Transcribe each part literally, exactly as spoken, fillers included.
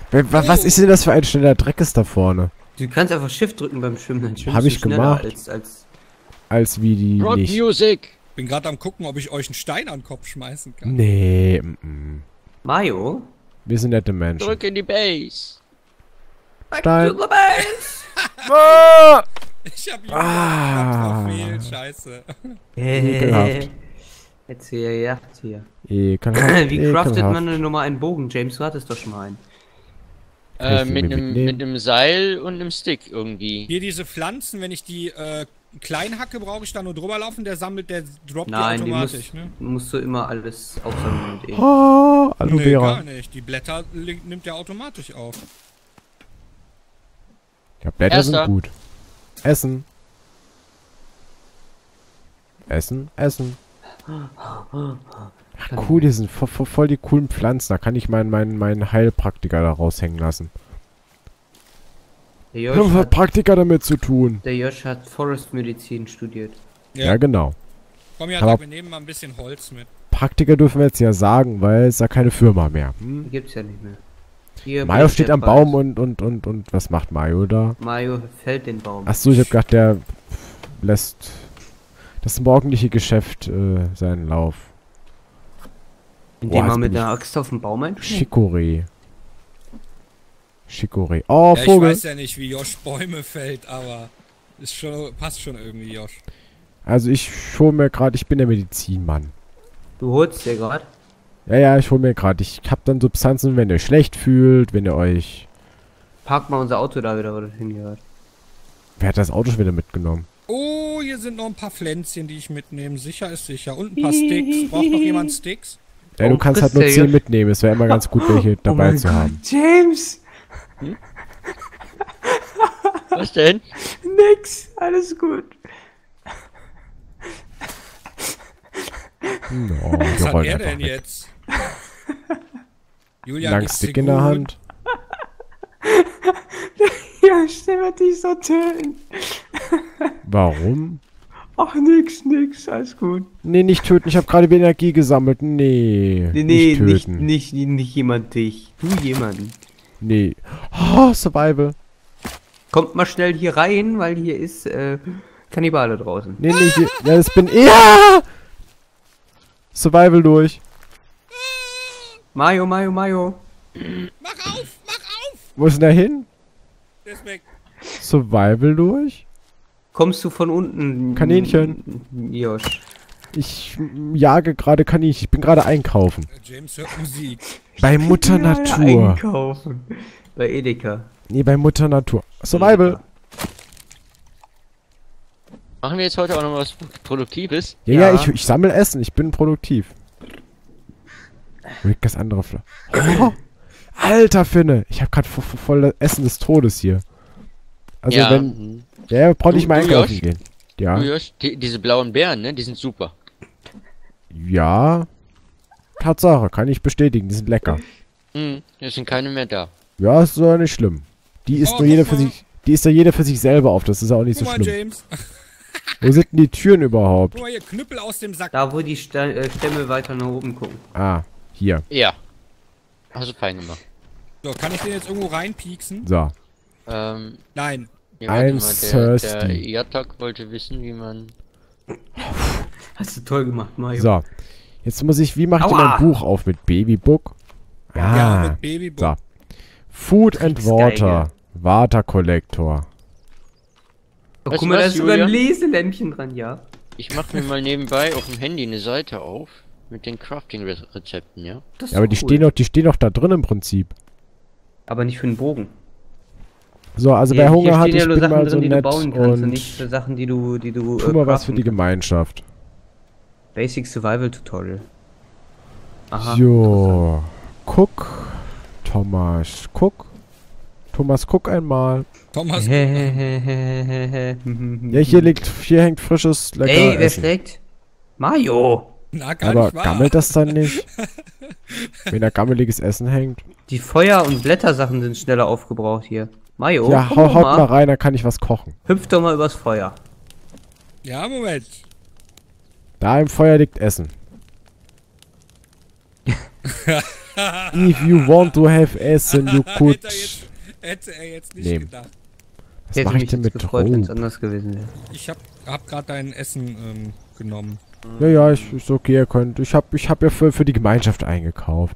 Was ist denn das für ein schneller Dreck ist da vorne? Du kannst einfach Shift drücken beim Schwimmen, dann schwimmst Hab du ich schneller gemacht. als, als... Als wie die Rock nicht. Music! Bin gerade am gucken, ob ich euch einen Stein an den Kopf schmeißen kann. Nee. Mm -mm. Mario? Wir sind nette Menschen. Drück in die Base! Stein. Ich hab ihn Ah. verfehlt, scheiße. Ekelhaft. Jetzt hier, ja, hier. Ekelhaft. Wie craftet Ekelhaft. man denn nochmal einen Bogen? James, du hattest doch schon mal einen. Äh, ich mit mir einem mitnehmen? mit einem Seil und einem Stick irgendwie. Hier diese Pflanzen, wenn ich die äh, klein hacke, brauche ich da nur drüber laufen, der sammelt, der droppt Nein, die die automatisch, musst, ne? musst du immer alles aufsammeln mit E. Oh, Aloe Nee, Vera. gar nicht. Die Blätter li- nimmt er automatisch auf. Ja, Blätter Erster. sind gut. Essen. Essen, essen. Ach, cool, die sind voll, voll, voll die coolen Pflanzen. Da kann ich meinen meinen meinen Heilpraktiker da raushängen lassen. Der Was Josh, hat hat, Praktiker damit zu tun? der Josh hat Forestmedizin studiert. Ja, genau. Komm ja, Aber- sag, wir nehmen mal ein bisschen Holz mit. Praktiker dürfen wir jetzt ja sagen, weil es ja keine Firma mehr. Die Hm? gibt's ja nicht mehr. Hier Mario bringt steht der am Preis. Baum und, und, und, und, was macht Mario da? Mario fällt den Baum. Achso, ich hab gedacht, der lässt das morgendliche Geschäft äh, seinen Lauf. Indem Boah, man jetzt mit bin der Axt auf den Baum einschlägt. Chicorée. Chicorée. Oh, Ja, ich Vogel. weiß ja nicht, wie Josh Bäume fällt, aber ist schon, passt schon irgendwie, Josh. Also ich hol mir gerade, ich bin der Medizinmann. Du holst dir gerade. Ja, ja, ich hol mir gerade. Ich hab dann Substanzen, wenn ihr euch schlecht fühlt, wenn ihr euch... Park mal unser Auto da wieder, wo das hingehört. Wer hat das Auto schon wieder mitgenommen? Oh, hier sind noch ein paar Pflänzchen, die ich mitnehme. Sicher ist sicher. Und ein paar Sticks. Braucht noch jemand Sticks? Ja, du Oh, kannst halt frisst nur der zehn Josh- mitnehmen. Es wäre immer ganz gut, welche dabei zu haben. James! Was denn? Nix, alles gut. Hm, Oh, Was wir hat rollen er einfach denn weg. jetzt? Julia, Lang geht's dir Stick in der gut? Hand. Ja, stell mal dich so töten. Warum? Ach, nix, nix, alles gut. Nee, nicht töten. Ich habe gerade Energie gesammelt. Nee. Nee, nee, nicht nicht, töten. nicht, nicht, nicht jemand dich. Du jemanden. Nee. Oh, Survival. Kommt mal schnell hier rein, weil hier ist, äh, Kannibale draußen. Nee, nee, hier, ja, das bin ich. Ja! Survival durch. Mario, Mario, Mario. Mach auf, mach auf! Wo ist denn der hin? Der ist weg. Survival durch? Kommst du von unten? Kaninchen. Josh. Ich mm, jage gerade Kaninchen. Ich bin gerade einkaufen. Äh, James hört Musik. Bei Mutter Ja, Natur. Einkaufen. Bei Edeka. Nee, bei Mutter Natur. Survival. Machen wir jetzt heute auch noch was Produktives? Ja, ja, Ja. ich, ich sammle Essen. Ich bin produktiv. Wo liegt das andere Fleisch? Oh, alter Finne. Ich habe gerade voll, voll das Essen des Todes hier. Also ja. wenn... mhm. Ja, brauche ich Du- mal du, einkaufen Josh? gehen. Ja. Du, Josh, die, diese blauen Beeren, ne? Die sind super. Ja. Tatsache, kann ich bestätigen. Die sind lecker. Mhm. Es sind keine mehr da. Ja, ist doch nicht schlimm. Die ist Oh, nur jeder guck für mal. sich... Die ist ja jeder für sich selber auf. Das ist ja auch nicht Guck so mal, schlimm. James. Wo sind denn die Türen überhaupt? Guck mal hier, Knüppel aus dem Sack. Da, wo die Sta äh, Stämme weiter nach oben gucken. Ah, hier. Ja. Hast du fein gemacht. So, kann ich den jetzt irgendwo reinpieksen? So. Nein. Ähm, ja, I'm warte mal, der, der thirsty. Yatak wollte wissen, wie man... Hast du toll gemacht, Mario. So. Jetzt muss ich... Wie macht ihr Aua. mein Buch auf? Mit Babybook? Ja, Ah. mit Babybook. So. Food and Kriegsgeige. Water. Water Collector. Oh, Weißt guck du mal, da was, ist sogar ein Julia? Leselämpchen dran, ja. Ich mach mir mal nebenbei auf dem Handy eine Seite auf mit den Crafting-Rezepten, ja? Das ist Ja, aber doch die cool. stehen doch, die stehen doch da drin im Prinzip. Aber nicht für den Bogen. So, also Hier- wer hier Hunger hat, stehen ja ich nur bin Sachen mal drin, so die du nett bauen kannst und und nicht für Sachen, die du, die du. tu äh, mal was für craften die kannst. Gemeinschaft. Basic Survival Tutorial. Aha. Jo. Guck. Thomas, guck. Thomas, guck einmal. Thomas, Ja, Ja, hier liegt, hier hängt frisches, lecker Ey, wer Essen. schlägt? Mario! na, gar Aber nicht wahr. gammelt das dann nicht? Wenn da gammeliges Essen hängt? Die Feuer- und Blättersachen sind schneller aufgebraucht hier. Mario, Ja, komm hau, doch haut mal. mal rein, dann kann ich was kochen. Hüpf doch mal übers Feuer. Ja, Moment. Da im Feuer liegt Essen. If you want to have Essen, you could. Hätte er jetzt, hätte er jetzt nicht Nehmen. gedacht. Was Hätte mache ich mich denn jetzt mit gefreut, wenn es Rob? anders gewesen wäre. Ich hab, hab gerade dein Essen ähm, genommen. Ja, ja, ich, ist okay, ihr könnt. Ich hab, ich hab ja für, für die Gemeinschaft eingekauft.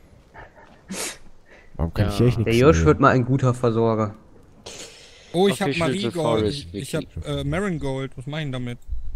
Warum kann Ja. ich hier echt nichts Der Josh nehmen? wird mal ein guter Versorger. Oh, ich hab Official Mariegold. Forest Ich, ich hab Wiki. äh, Marigold. Was mach ich denn damit?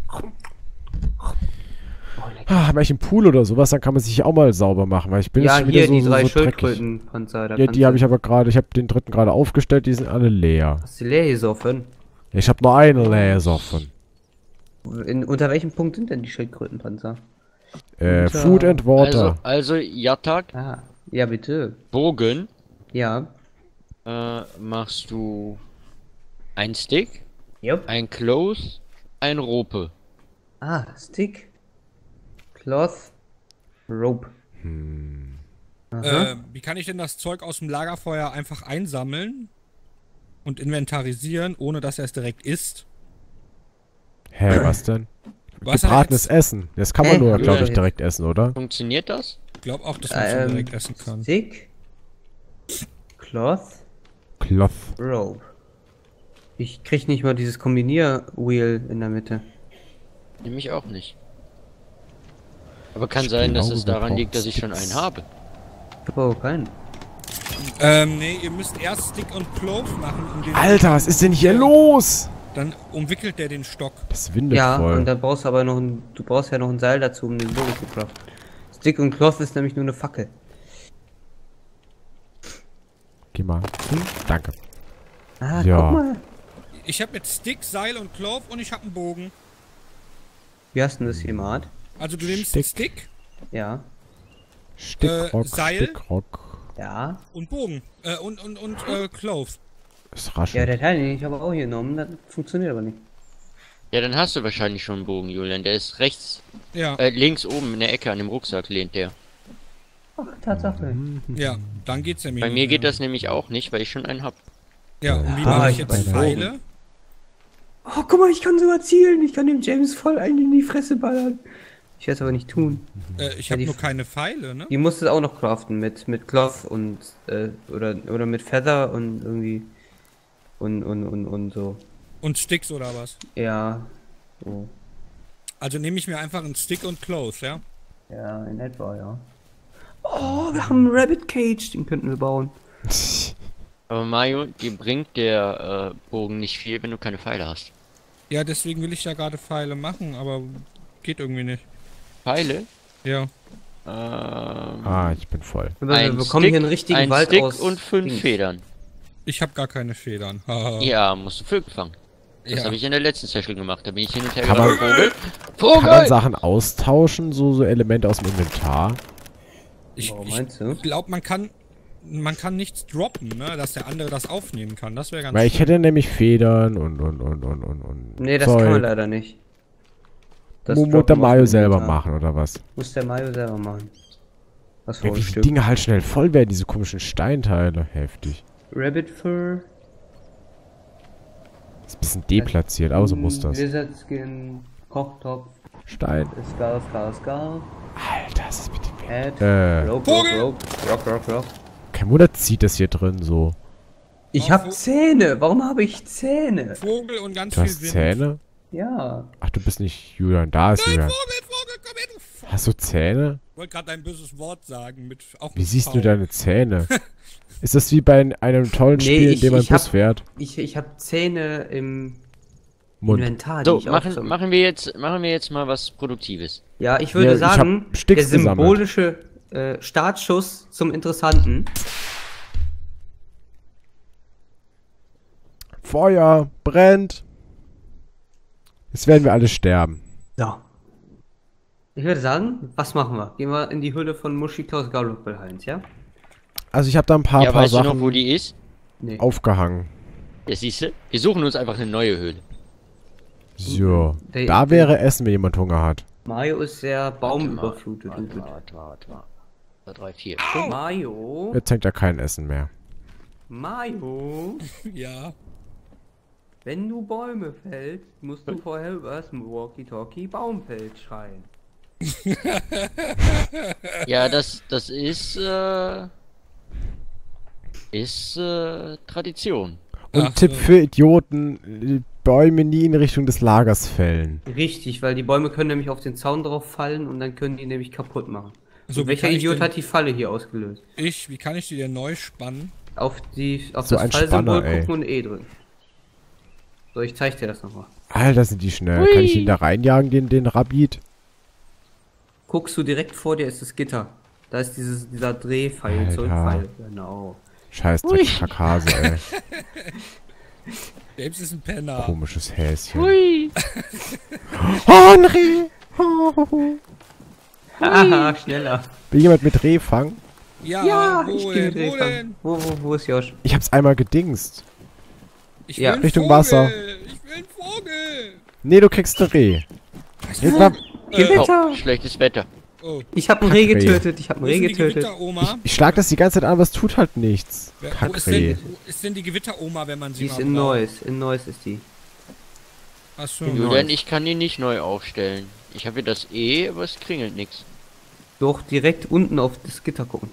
Ah, habe ich einen Pool oder sowas, dann kann man sich auch mal sauber machen, weil ich bin Ja, jetzt schon wieder hier so, die so, drei so dreckig. Schildkrötenpanzer. da Ja, kannst die habe du- ich aber gerade, ich habe den dritten gerade aufgestellt, die sind alle leer. Hast du leer gesoffen? Ich habe nur einen leer gesoffen. In, unter welchem Punkt sind denn die Schildkrötenpanzer? Äh, Unter- Food and Water. Also, also Yatak, Ah, ja bitte. Bogen, Ja. äh, machst du ein Stick, Jupp. ein Close, ein Rope. Ah, Stick. Cloth. Rope. Aha. Äh, wie kann ich denn das Zeug aus dem Lagerfeuer einfach einsammeln und inventarisieren, ohne dass er es direkt isst? Hä, was denn? Was er Gebratenes jetzt- Essen. Das kann man Hä? nur, glaube ich, Ja. direkt essen, oder? Funktioniert das? Ich glaube auch, dass man es Ähm, direkt essen kann. Stick. Cloth. Cloth. Rope. Ich krieg nicht mal dieses Kombinier-Wheel in der Mitte. Nämlich auch nicht. Aber kann Ich sein, dass glaube, es wir daran brauchen liegt, dass ich schon Sticks. einen habe. Ich hab aber keinen. Ähm, nee, ihr müsst erst Stick und Clove machen. Um den Alter, was ist denn hier los? Dann umwickelt der den Stock. Das windet Ja, voll. und dann brauchst du aber noch ein, du brauchst ja noch ein Seil dazu, um den Bogen zu craften. Stick und Cloth ist nämlich nur eine Fackel. Geh mal. Hm, danke. Ah, Ja. guck mal. Ich habe jetzt Stick, Seil und Clove und ich habe einen Bogen. Wie hast du denn das hier, Mart? Also du nimmst Stick. Stick Ja. Stickrock, Äh, Seil? Stickrock. Ja. und Bogen. Äh, und und, und äh, Clove. Ist rasch. Ja, der Teil, den ich aber auch hier genommen, das funktioniert aber nicht. Ja, dann hast du wahrscheinlich schon einen Bogen, Julian. Der ist rechts, Ja, äh, links oben in der Ecke an dem Rucksack lehnt der. Ach, Tatsache. ja, dann geht's nämlich Bei nicht mir geht mehr. das nämlich auch nicht, weil ich schon einen hab. Ja, und wie Ah, mache ich ich jetzt weiß. Pfeile? Oh, guck mal, ich kann sogar zielen. Ich kann dem James voll einen in die Fresse ballern. Ich werde es aber nicht tun. Äh, ich Ja, habe die- nur keine Pfeile, ne? Die musst du auch noch craften mit, mit Cloth und, äh, oder, oder mit Feather und irgendwie, und, und, und, und so. Und Sticks oder was? Ja, so. Also nehme ich mir einfach einen Stick und Clove, ja? Ja, in etwa, ja. Oh, wir haben einen Rabbit Cage, den könnten wir bauen. Aber Mario, dir bringt der äh, Bogen nicht viel, wenn du keine Pfeile hast. Ja, deswegen will ich ja gerade Pfeile machen, aber geht irgendwie nicht. Pfeile? Ja. Ähm, Ah, ich bin voll. Aber wir ein bekommen Stick, hier einen richtigen ein Wald Stick aus und fünf Dings. Federn. Ich habe gar keine Federn. Haha. Ja, musst du Vögel fangen. Das Ja. habe ich in der letzten Session gemacht. Da bin ich hin und her Kann gelaufen. Vogel. Kann man Vogel! Sachen austauschen, so, so Elemente aus dem Inventar? Ich, Warum ich meinst du? glaube, man kann man kann nichts droppen, ne? Dass der andere das aufnehmen kann. Das wäre ganz Weil ich schön. hätte nämlich Federn und und und und und und. Nee, das Zeug. kann man leider nicht. Das Mu- Muss droppen der aus Mario dem selber Inventar. machen, oder was? Muss der Mario selber machen. Was für Ja, ein wie die Stück? Dinge halt schnell voll werden, diese komischen Steinteile. Heftig. Rabbit Fur. Ist ein bisschen deplatziert, aber so muss das. Lizard Skin, Kochtopf, Stein. Skull, Skull, Skull, Alter, was ist mit dem Weg? Ad, Äh, Rope, Vogel! Rope, Rope, Rock, Rock, Rock. kein Wunder zieht das hier drin so. Ich Oh, hab Vo- Zähne. Warum habe ich Zähne? Vogel und ganz Du viel hast Wind. Zähne? Ja. Ach, du bist nicht Julian, da ist Nein, Julian. Vogel, Vogel, komm her, du Vogel. Hast du Zähne? Ich wollte gerade ein böses Wort sagen. Mit, auch Wie mit siehst V. du deine Zähne? Ist das wie bei einem tollen Nee, Spiel, in ich- dem man ich Bus hab- fährt? Ich, ich hab Zähne im Mund. Inventar, die So, ich auch machen, so- machen, wir jetzt, machen wir jetzt mal was Produktives. Ja, ich würde Ja, ich hab sagen, Sticks der gesammelt. symbolische äh, Startschuss zum Interessanten. Feuer, brennt. Jetzt werden wir alle sterben. So. Ich würde sagen, was machen wir? Gehen wir in die Hülle von Muschi Klaus Galoppel-Heinz, ja? Also ich habe da ein paar, ja, paar weißt du Sachen noch, wo die ist? Nee. aufgehangen. Ja, siehst du? Wir suchen uns einfach eine neue Höhle. So, Der- da wäre Essen, wenn jemand Hunger hat. Mario ist sehr Warte baumüberflutet. Warte, und warte, warte, warte. warte. drei, vier. gut. Mario? Jetzt hängt da kein Essen mehr. Mario? Ja. Wenn du Bäume fällst, musst du vorher übers Walkie-Talkie Baumpelz schreien. Ja, das, das ist, äh, ist, äh, Tradition. Und Ach Tipp so. für Idioten, die Bäume nie in Richtung des Lagers fällen. Richtig, weil die Bäume können nämlich auf den Zaun drauf fallen und dann können die nämlich kaputt machen. So, Und wie welcher kann ich Idiot denn- hat die Falle hier ausgelöst? Ich, wie kann ich die denn neu spannen? Auf die, auf So das ein Fallsymbol Spanner, ey. gucken und E drücken. So, ich zeig dir das nochmal. Alter, sind die schnell. Kann ich ihn da reinjagen, den, den Rabbit? Guckst du direkt vor dir ist das Gitter. Da ist dieses, dieser Drehpfeil, Alter. Zurückpfeil. Genau. Scheiß Dreckskackhase, ey. James ist ein Penner. Komisches Häschen. Hui! Henry! Haha, schneller. Will jemand mit Reh fangen? Ja, Ja, wo ich denn? geh mit Wo Reh denn? Wo, wo, wo ist Josh? Ich hab's einmal gedingst. Ich Ja, will einen Richtung Vogel. Wasser. Ich will einen Vogel. Nee, du kriegst ein Reh. Jetzt mal, Gewitter! Oh, schlechtes Wetter. Oh, Ich hab ein Reh Kackreh. getötet, ich hab ein wo Reh sind die getötet. Gewitteroma? ich schlag das die ganze Zeit an, aber es tut halt nichts. Wer- Wo ist, denn, Kackreh. wo ist denn die Gewitteroma, wenn man sie Die ist mal in braucht? Neuss, in Neuss ist die. Achso. in Julian, Neuss. ich kann ihn nicht neu aufstellen. Ich habe hier das E, aber es klingelt nichts. Doch direkt unten auf das Gitter gucken.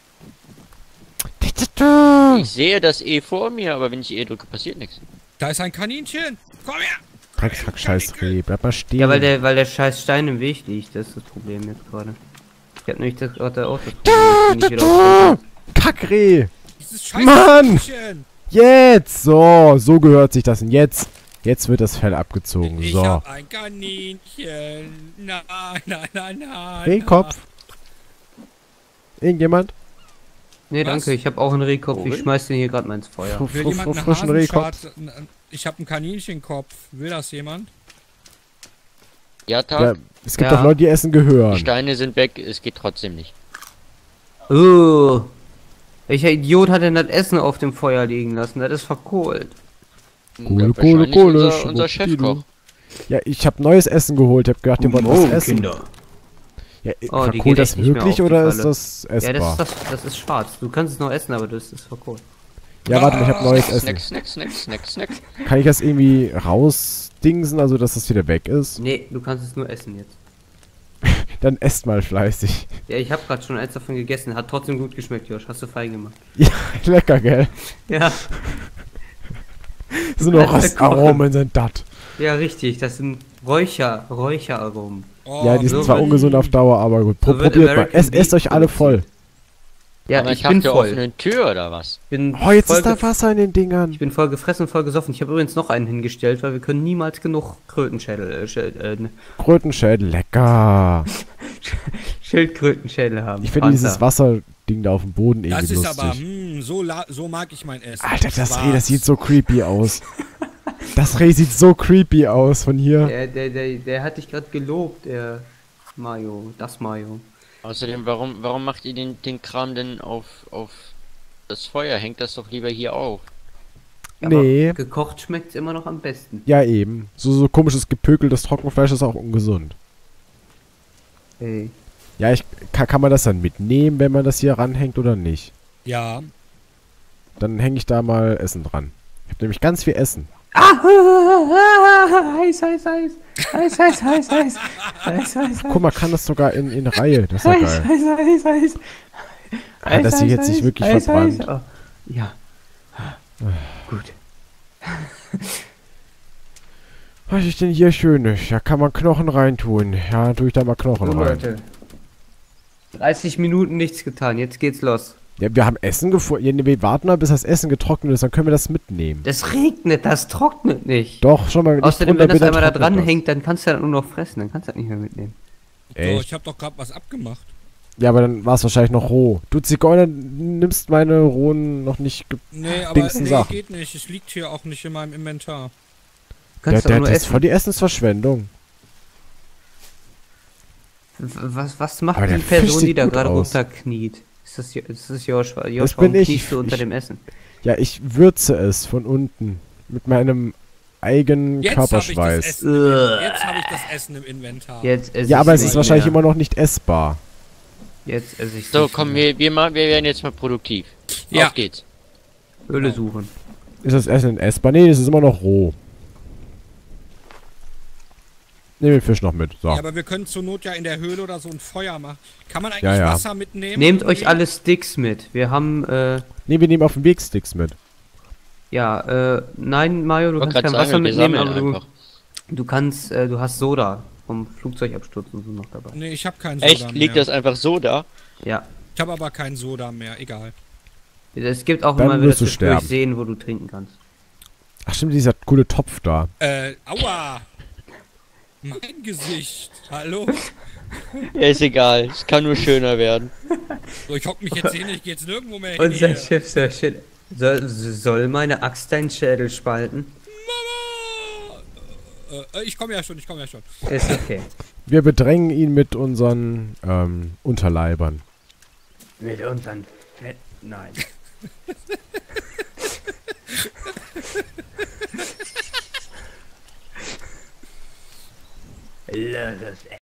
Ich sehe das E vor mir, aber wenn ich E drücke, passiert nichts. Da ist ein Kaninchen. Komm her. Drecksack, scheiß Reh. Bleib mal stehen. Ja, weil der, weil der scheiß Stein im Weg liegt, das ist das Problem jetzt gerade. Ich hab nämlich das gerade auch das Problem, dass ich nicht wieder aufstehen kann. Kackreh. Dieses scheiß Mann! Kaninchen. Jetzt! So, so gehört sich das. Und jetzt, jetzt wird das Fell abgezogen. Ich So. hab ein Kaninchen. Nein, nein, nein, nein. Rehkopf. Irgendjemand? Nee, Was? danke, ich hab auch einen Rehkopf, ich Worin? schmeiß den hier gerade mal ins Feuer. Fr- Will fr- jemand fr- einen frischen Rehkopf. Hasenscharz? Ich hab einen Kaninchenkopf. Will das jemand? Ja, Tag. Ja, es gibt Ja. doch Leute, die essen Die gehören. Steine sind weg, es geht trotzdem nicht. Oh, welcher Idiot hat denn das Essen auf dem Feuer liegen lassen? Das ist verkohlt. Kohle, Ja, Kohle, wahrscheinlich Kohle, Unser, unser Schwuppdidu. Chefkoch. Ja, ich habe neues Essen geholt. Ich hab gedacht, ihr wollt was essen. Kinder. Ja, Oh, die verkohlt geht das echt nicht mehr wirklich auf, die oder ist Falle. das Ja, das essbar? ist, das, das ist schwarz. Du kannst es noch essen, aber das ist verkohlt. Ja, warte mal, ich habe neues Essen. Snack, snack, snack, snack, snack. Kann ich das irgendwie rausdingsen, also dass das wieder weg ist? Nee, du kannst es nur essen jetzt. Dann esst mal fleißig. Ja, ich habe gerade schon eins davon gegessen. Hat trotzdem gut geschmeckt, Josh. Hast du fein gemacht. Ja, lecker, gell? Ja, So noch Alter, Röstaromen sind das. ja, richtig. Das sind Räucher, Räucheraromen. Oh, Ja, die sind so zwar wird- ungesund auf Dauer, aber gut. Pro so wird probiert mal. American Es, esst Beef euch alle voll. Ja, Aber ich hab bin der voll. offenen Tür oder was? Bin Oh, jetzt voll ist da gef- Wasser in den Dingern. Ich bin voll gefressen und voll gesoffen. Ich habe übrigens noch einen hingestellt, weil wir können niemals genug Krötenschädel, äh, Schä- äh, ne, Krötenschädel, lecker. Schildkrötenschädel haben. Ich finde Panzer. dieses Wasserding da auf dem Boden das irgendwie ist lustig. aber, hm, so, la so mag ich mein Essen. Alter, das Schwarz. Reh, das sieht so creepy aus. Das Reh sieht so creepy aus von hier. Der, der, der, der hat dich gerade gelobt, der Mayo, das Mayo. Außerdem, warum, warum macht ihr den, den Kram denn auf, auf das Feuer? Hängt das doch lieber hier auf. Nee. Aber gekocht schmeckt's immer noch am besten. Ja, eben. So, so komisches gepökeltes Trockenfleisch ist auch ungesund. Ey. Ja, ich, kann, kann man das dann mitnehmen, wenn man das hier ranhängt oder nicht? Ja. Dann hänge ich da mal Essen dran. Ich habe nämlich ganz viel Essen. Ah, heiß, heiß, heiß. Heiß, heiß, heiß, heiß. Heiß, heiß, Guck mal, kann das sogar in, in Reihe. Das ist ja heiß, geil. heiß, heiß, heiß. Ah, dass sie jetzt nicht wirklich heiß, verbrannt. heiß. Oh. Ja. Gut. Was ist denn hier Schönes? Da kann man Knochen reintun. Ja, tue ich da mal Knochen So, rein. Leute. dreißig Minuten nichts getan, jetzt geht's los. Ja, wir haben Essen gefunden. Ja, nee, wir warten mal, bis das Essen getrocknet ist, dann können wir das mitnehmen. Das regnet, das trocknet nicht. Doch, schon mal. Licht Außerdem, drunter, wenn das bitte, einmal da trocknet dran das. hängt, dann kannst du ja nur noch fressen, dann kannst du das nicht mehr mitnehmen. So, Echt? ich habe doch gerade was abgemacht. Ja, aber dann war es wahrscheinlich noch roh. Du Zigeuner, nimmst meine rohen noch nicht. Ge Nee, aber Dingsen nee, Sachen. geht nicht. Es liegt hier auch nicht in meinem Inventar. Du Der, kannst der, doch nur das ist essen. voll die Essensverschwendung. W- Was, was macht Aber der die Person, Fisch die da sieht gut gerade aus. runterkniet? Ist das, Jo- ist das Joshua? Joshua, Das bin warum ich. kniest du Ich- unter ich- dem Essen? Ja, ich würze es von unten. Mit meinem eigenen Jetzt habe ich, das Körperschweiß. Essen im In- jetzt hab ich das Essen im Inventar. Jetzt esse Ja, aber ich's es ist nicht wahrscheinlich mehr. immer noch nicht essbar. Jetzt esse ich So, komm, wir, wir, mal, wir werden jetzt mal produktiv. Ja. Auf geht's. Öle suchen. Ist das Essen essbar? Nee, es ist immer noch roh. Nehmen den Fisch noch mit. So. Ja, aber wir können zur Not ja in der Höhle oder so ein Feuer machen. Kann man eigentlich Ja, ja. Wasser mitnehmen? Nehmt irgendwie? euch alle Sticks mit. Wir haben, äh, Nee, wir nehmen auf dem Weg Sticks mit. ja, äh, nein, Mario, du Ich wollte kannst kein gerade Wasser sagen, wir mitnehmen, sammeln aber du, einfach. du kannst, äh, du hast Soda vom Flugzeugabsturz und so noch dabei. Nee, ich habe keinen Soda Echt? Liegt mehr. das einfach so da? Ja. Ich habe aber keinen Soda mehr, egal. Es gibt auch Dann immer wieder wirst du zwischendurch sterben. Seen, wo du trinken kannst. Ach stimmt, dieser coole Topf da. Äh, aua! Mein Gesicht, hallo? Ja, ist egal. Es kann nur schöner werden. So, ich hock mich jetzt hin, ich geh jetzt nirgendwo mehr hin. Unser hier. Schiff, so shit. Soll, soll meine Axt deinen Schädel spalten? Mama! Äh, ich komme ja schon, ich komme ja schon. Ist okay. Wir bedrängen ihn mit unseren ähm, Unterleibern. Mit unseren Fett. Nein. Lass es